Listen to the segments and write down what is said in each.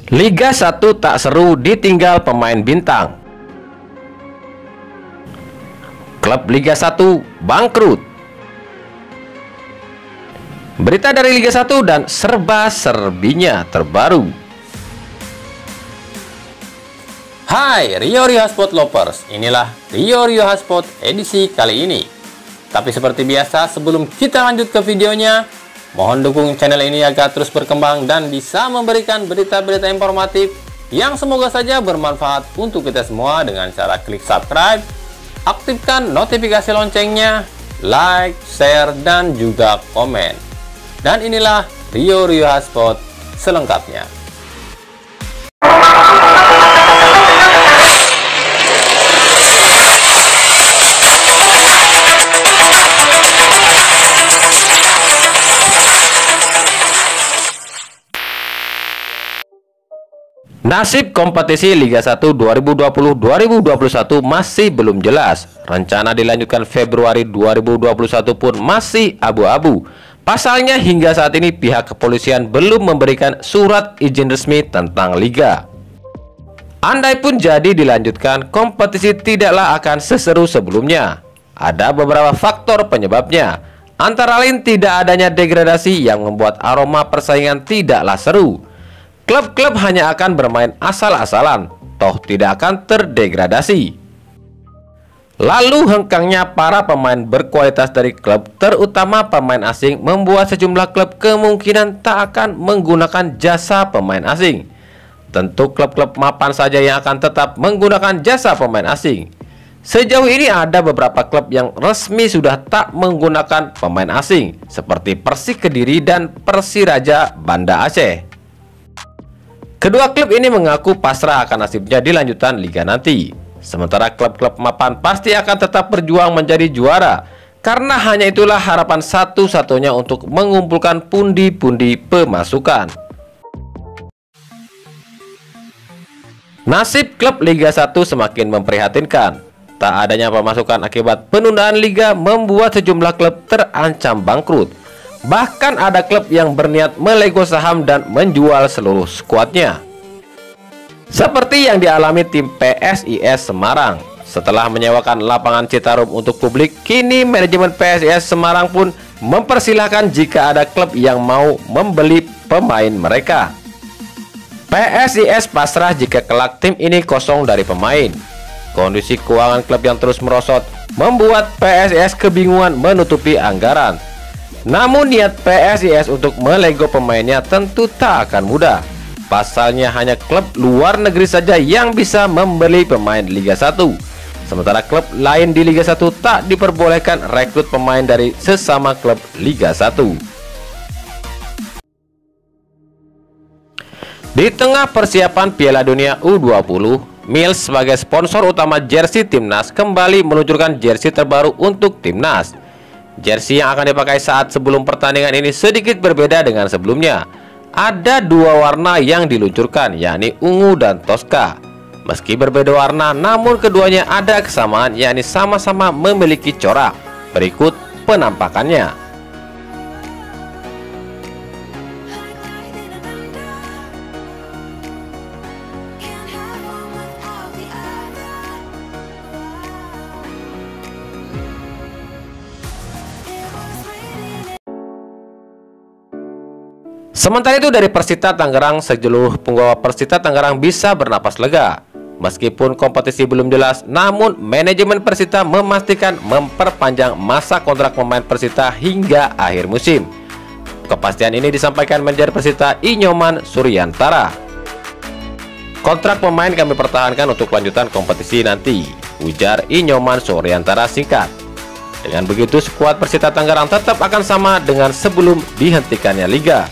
Liga 1 tak seru ditinggal pemain bintang. Klub Liga 1 bangkrut. Berita dari Liga 1 dan serba-serbinya terbaru. Hai Rio Hotspot Lovers, inilah Rio Hotspot edisi kali ini. Tapi seperti biasa, sebelum kita lanjut ke videonya, mohon dukung channel ini agar terus berkembang dan bisa memberikan berita-berita informatif yang semoga saja bermanfaat untuk kita semua dengan cara klik subscribe, aktifkan notifikasi loncengnya, like, share, dan juga komen. Dan inilah Rio Hotspot selengkapnya. Nasib kompetisi Liga 1 2020-2021 masih belum jelas. Rencana dilanjutkan Februari 2021 pun masih abu-abu. Pasalnya hingga saat ini pihak kepolisian belum memberikan surat izin resmi tentang liga. Andai pun jadi dilanjutkan, kompetisi tidaklah akan seseru sebelumnya. Ada beberapa faktor penyebabnya, antara lain tidak adanya degradasi yang membuat aroma persaingan tidaklah seru. Klub-klub hanya akan bermain asal-asalan, toh tidak akan terdegradasi. Lalu hengkangnya para pemain berkualitas dari klub, terutama pemain asing, membuat sejumlah klub kemungkinan tak akan menggunakan jasa pemain asing. Tentu klub-klub mapan saja yang akan tetap menggunakan jasa pemain asing. Sejauh ini ada beberapa klub yang resmi sudah tak menggunakan pemain asing, seperti Persik Kediri dan Persiraja Banda Aceh. Kedua klub ini mengaku pasrah akan nasibnya di lanjutan liga nanti. Sementara klub-klub mapan pasti akan tetap berjuang menjadi juara, karena hanya itulah harapan satu-satunya untuk mengumpulkan pundi-pundi pemasukan. Nasib klub Liga 1 semakin memprihatinkan. Tak adanya pemasukan akibat penundaan liga membuat sejumlah klub terancam bangkrut. Bahkan ada klub yang berniat melego saham dan menjual seluruh skuadnya. Seperti yang dialami tim PSIS Semarang. Setelah menyewakan lapangan Citarum untuk publik, kini manajemen PSIS Semarang pun mempersilahkan jika ada klub yang mau membeli pemain mereka. PSIS pasrah jika kelak tim ini kosong dari pemain. Kondisi keuangan klub yang terus merosot membuat PSIS kebingungan menutupi anggaran. Namun niat PSIS untuk melego pemainnya tentu tak akan mudah. Pasalnya hanya klub luar negeri saja yang bisa membeli pemain Liga 1. Sementara klub lain di Liga 1 tak diperbolehkan rekrut pemain dari sesama klub Liga 1. Di tengah persiapan Piala Dunia U20, Mills sebagai sponsor utama jersey Timnas kembali meluncurkan jersey terbaru untuk Timnas. Jersey yang akan dipakai saat sebelum pertandingan ini sedikit berbeda dengan sebelumnya. Ada dua warna yang diluncurkan, yakni ungu dan toska. Meski berbeda warna, namun keduanya ada kesamaan, yakni sama-sama memiliki corak. Berikut penampakannya. Sementara itu dari Persita Tangerang, seluruh penggawa Persita Tangerang bisa bernapas lega. Meskipun kompetisi belum jelas, namun manajemen Persita memastikan memperpanjang masa kontrak pemain Persita hingga akhir musim. Kepastian ini disampaikan manajer Persita Inyoman Suryantara. Kontrak pemain kami pertahankan untuk lanjutan kompetisi nanti, ujar Inyoman Suryantara singkat. Dengan begitu skuad Persita Tangerang tetap akan sama dengan sebelum dihentikannya liga.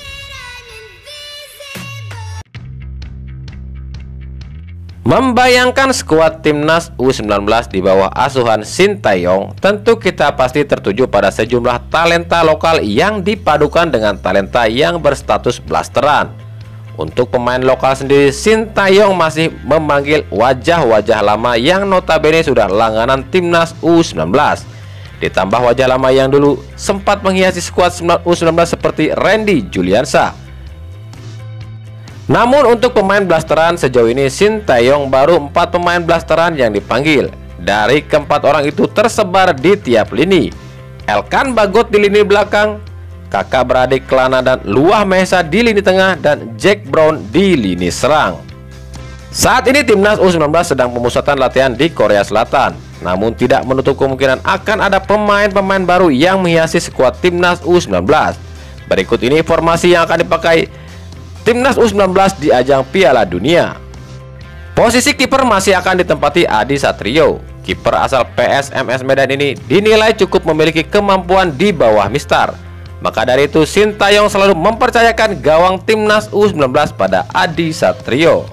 Membayangkan skuad Timnas U19 di bawah asuhan Sintayong, tentu kita pasti tertuju pada sejumlah talenta lokal yang dipadukan dengan talenta yang berstatus blasteran. Untuk pemain lokal sendiri, Sintayong masih memanggil wajah-wajah lama yang notabene sudah langganan Timnas U19. Ditambah wajah lama yang dulu sempat menghiasi skuad U19 seperti Randy Juliansyah. Namun untuk pemain blasteran sejauh ini Shin Tae-yong baru 4 pemain blasteran yang dipanggil. Dari keempat orang itu tersebar di tiap lini. Elkan Bagot di lini belakang, kakak beradik Klana dan Luah Mahesa di lini tengah, dan Jack Brown di lini serang. Saat ini timnas U19 sedang pemusatan latihan di Korea Selatan. Namun tidak menutup kemungkinan akan ada pemain-pemain baru yang menghiasi skuad timnas U19. Berikut ini formasi yang akan dipakai timnas U19 di ajang Piala Dunia. Posisi kiper masih akan ditempati Adi Satrio. Kiper asal PSMS Medan ini dinilai cukup memiliki kemampuan di bawah Mistar. Maka dari itu Shin Tae-yong selalu mempercayakan gawang timnas U19 pada Adi Satrio.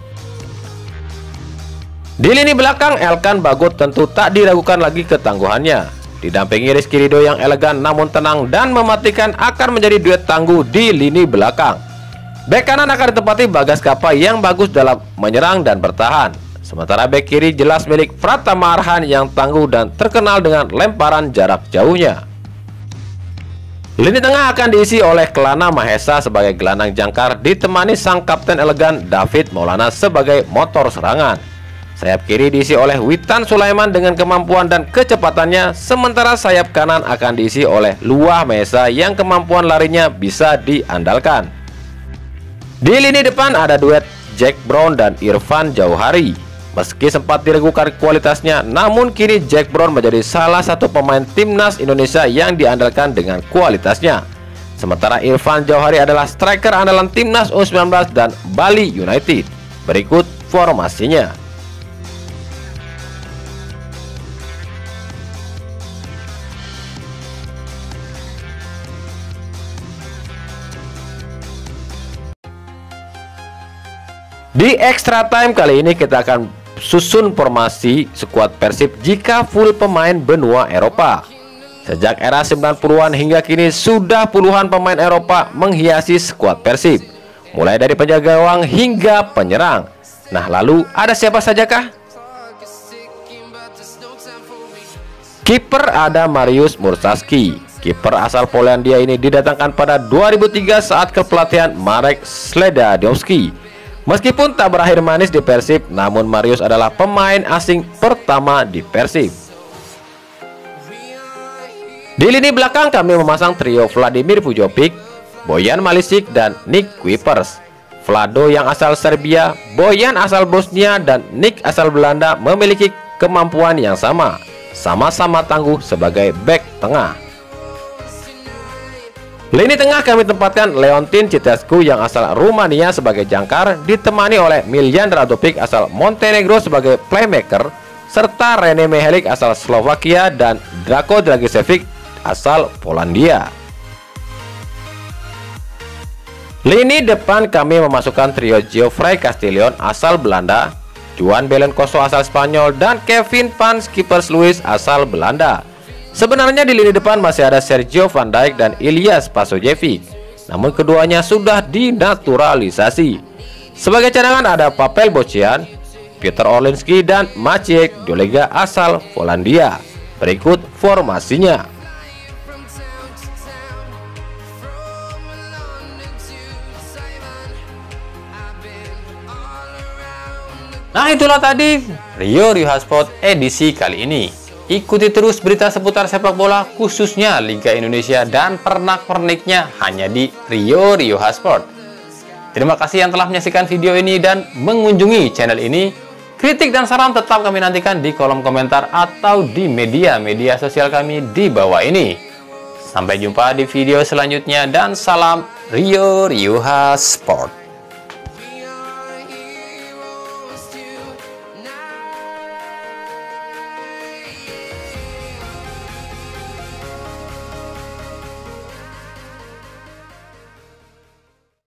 Di lini belakang Elkan Bagot tentu tak diragukan lagi ketangguhannya. Didampingi Rizky Ridho yang elegan namun tenang dan mematikan akan menjadi duet tangguh di lini belakang. Bek kanan akan ditempati Bagas Kapa yang bagus dalam menyerang dan bertahan. Sementara bek kiri jelas milik Pratama Arhan yang tangguh dan terkenal dengan lemparan jarak jauhnya. Lini tengah akan diisi oleh Klana Mahesa sebagai gelandang jangkar ditemani sang kapten elegan David Maulana sebagai motor serangan. Sayap kiri diisi oleh Witan Sulaiman dengan kemampuan dan kecepatannya, sementara sayap kanan akan diisi oleh Luah Mahesa yang kemampuan larinya bisa diandalkan. Di lini depan ada duet Jack Brown dan Irfan Jauhari. Meski sempat diragukan kualitasnya, namun kini Jack Brown menjadi salah satu pemain timnas Indonesia yang diandalkan dengan kualitasnya. Sementara Irfan Jauhari adalah striker andalan timnas U19 dan Bali United. Berikut formasinya. Di extra time kali ini kita akan susun formasi skuad Persib jika full pemain benua Eropa. Sejak era 90-an hingga kini sudah puluhan pemain Eropa menghiasi skuad Persib, mulai dari penjaga gawang hingga penyerang. Nah, lalu ada siapa sajakah? Kiper ada Mariusz Murczewski. Kiper asal Polandia ini didatangkan pada 2003 saat kepelatihan Marek Sledadowski. Meskipun tak berakhir manis di Persib, namun Mariusz adalah pemain asing pertama di Persib. Di lini belakang kami memasang trio Vladimir Pujovic, Bojan Malisic, dan Nick Kuipers. Vlado yang asal Serbia, Bojan asal Bosnia, dan Nick asal Belanda memiliki kemampuan yang sama-sama tangguh sebagai bek tengah. Lini tengah kami tempatkan Leontin Citescu yang asal Rumania sebagai jangkar, ditemani oleh Miljan Radovic asal Montenegro sebagai playmaker, serta Rene Mihalik asal Slovakia dan Drako Dragicevic asal Polandia. Lini depan kami memasukkan trio Geoffrey Castillon asal Belanda, Juan Belencoso asal Spanyol, dan Kevin van Schippers-Louis asal Belanda. Sebenarnya di lini depan masih ada Sergio Van Dijk dan Ilyas Pasojevic, namun keduanya sudah dinaturalisasi. Sebagai cadangan ada Pavel Bocian, Peter Orlinski, dan Maciej Dolega asal Polandia. Berikut formasinya. Nah, itulah tadi Rio Hotspot edisi kali ini. Ikuti terus berita seputar sepak bola khususnya Liga Indonesia dan pernak-perniknya hanya di Rio Hotspot. Terima kasih yang telah menyaksikan video ini dan mengunjungi channel ini. Kritik dan saran tetap kami nantikan di kolom komentar atau di media sosial kami di bawah ini. Sampai jumpa di video selanjutnya dan salam Rio Hotspot.